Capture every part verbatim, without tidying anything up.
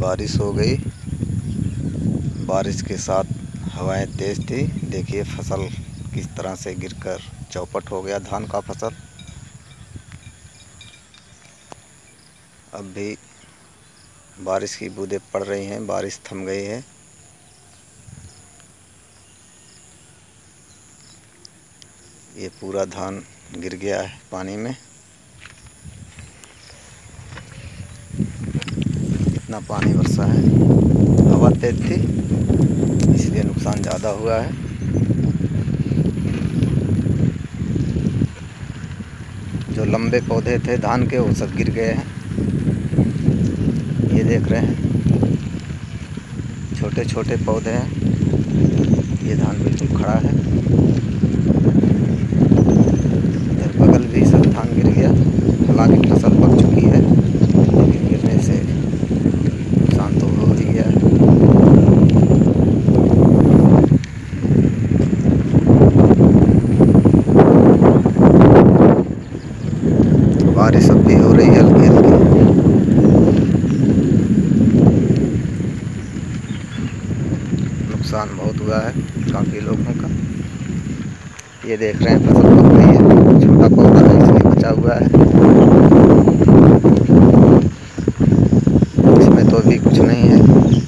बारिश हो गई। बारिश के साथ हवाएं तेज थी। देखिए फसल किस तरह से गिरकर चौपट हो गया धान का फसल। अब भी बारिश की बूंदें पड़ रही हैं, बारिश थम गई है। ये पूरा धान गिर गया है पानी में। इतना पानी बरसा है, हवा तेज थी इसलिए नुकसान ज़्यादा हुआ है। जो लंबे पौधे थे धान के वो सब गिर गए हैं। ये देख रहे हैं छोटे छोटे पौधे हैं। ये धान बिल्कुल खड़ा है। इधर बगल भी सब धान गिर गया। हालांकि फसल पक चुकी है लेकिन गिरने से नुकसान तो हो ही गया है। बारिश अब भी हो रही है हल्की हल्की। नुकसान बहुत हुआ है काफ़ी लोगों का। ये देख रहे हैं फसल पक गई है। छोटा पौधा है इसलिए बचा हुआ है, इसमें तो अभी कुछ नहीं है।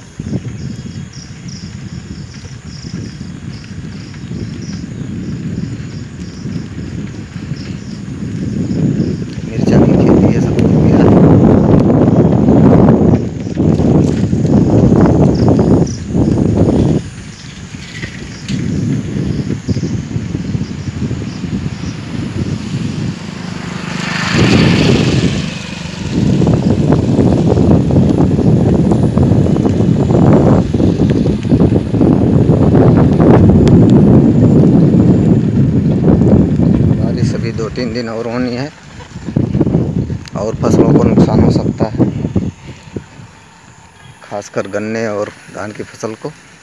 मिर्चा की खेती है, सब कुछ गया है। बारिश अभी दो तीन दिन और होनी है और फसलों को नुकसान हो सकता है, खासकर गन्ने और धान की फसल को।